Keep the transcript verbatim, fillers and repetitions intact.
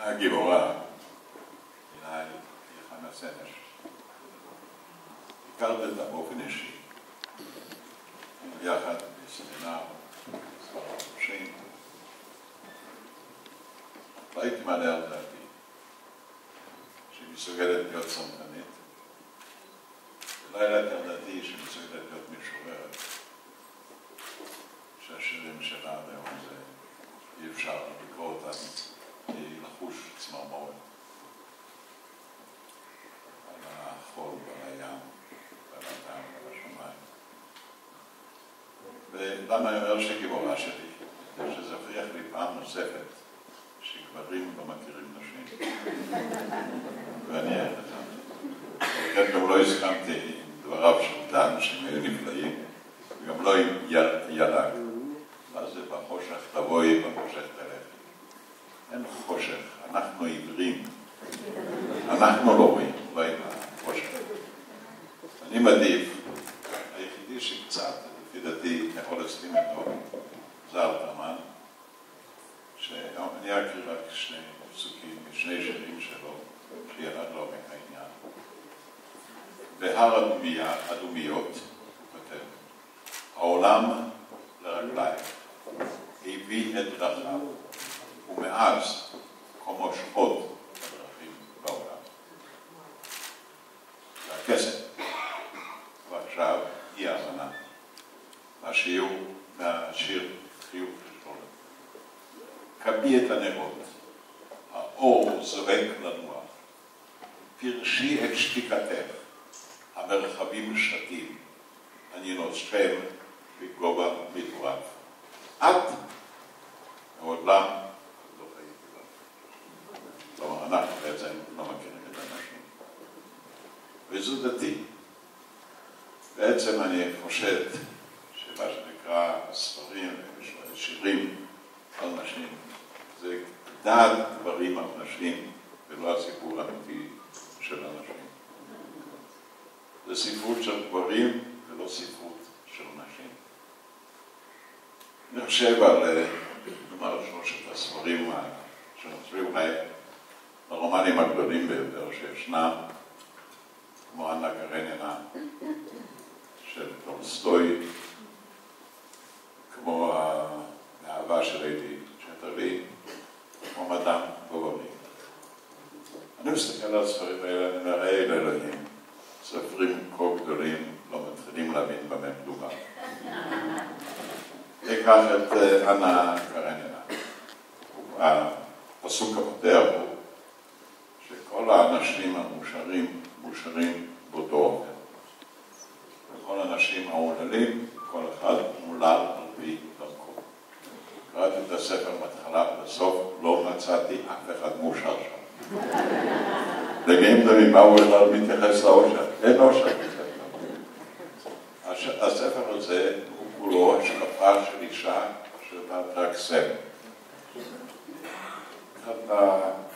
הגיבורה, אליי, יחנה סנש. הכרת אותה באופן אישי. יחד בסמינר, ספר החופשים. לא הייתי מעלה על דעתי, שהיא מסוגלת להיות סמכנית, ולא העליתי על דעתי שהיא מסוגלת להיות משוררת, שהשירים שלה עד היום זה אי אפשר לקרוא אותם, לחוש צמרמורת על החול ועל הים ועל הדם ועל השמיים. ולמה אני אומר שגיבורה שלי? כדי שזה הוכיח לי פעם נוספת שגברים לא מכירים נשים. ואני אהיה לך. וכן גם לא הסכמתי עם דבריו של דן שהם היו נפלאים, וגם לא עם ילג. מה זה בחושך תבואי, בחושך תלכי. אין חושך, אנחנו עיוורים. אנחנו לא רואים, לא עם החושך. אני מעדיף, היחידי שקצת, לפי דעתי, יכול להסכים איתו, זה אלתרמן, שאני אקריא רק שני פסוקים, שני שירים שלו, שירד לו מהעניין. בהר אדומיות, הוא כותב, העולם לרגליים, הביא את דרכיו, ומאז כמו שחות הדרכים בעולם. והכסף, ועכשיו היא ההבנה, מהשיעור, מהשיר חיוך לשלום. קבי את הנרות, האור זורק לנוח, פרשי את שתיקתך, המרחבים שתים, אני נושכם בגובה מטורף. את, מעולם, לא חייתי לה. כלומר, אנחנו בעצם לא מכירים את האנשים. וזו דתי. בעצם אני חושד שמה שנקרא ספרים, שירים על נשים, זה דעת דברים על נשים, ולא הסיפור האמיתי של אנשים. זה ספרות של גברים ולא ספרות של נשים. אני חושב על, נאמר, שלושת הספרים שנחשבים אולי הרומנים הגדולים ביותר שישנם, כמו אנה קרנינה של טולסטוי, כמו האהבה של אדי צ'טרלי, כמו מדאם בובובי. אני מסתכל על הספרים האלה, אני אומר, היי לאלוהים, ספרים כה גדולים, לא מתחילים להבין במה מדובר. אקח את אנה קרנינה. הפסוק הפותח הוא שכל האנשים המאושרים, מאושרים באותו אופן. וכל האנשים האומללים, כל אחד מולל על פי דרכו. קראתי את הספר מהתחלה ובסוף, לא מצאתי אף אחד מאושר שם. למי הם דברים, מה הוא בכלל מתייחס לאושר? אין אושר. הספר הזה הוא כולו השקפה של אישה שבאת רק סם. אחת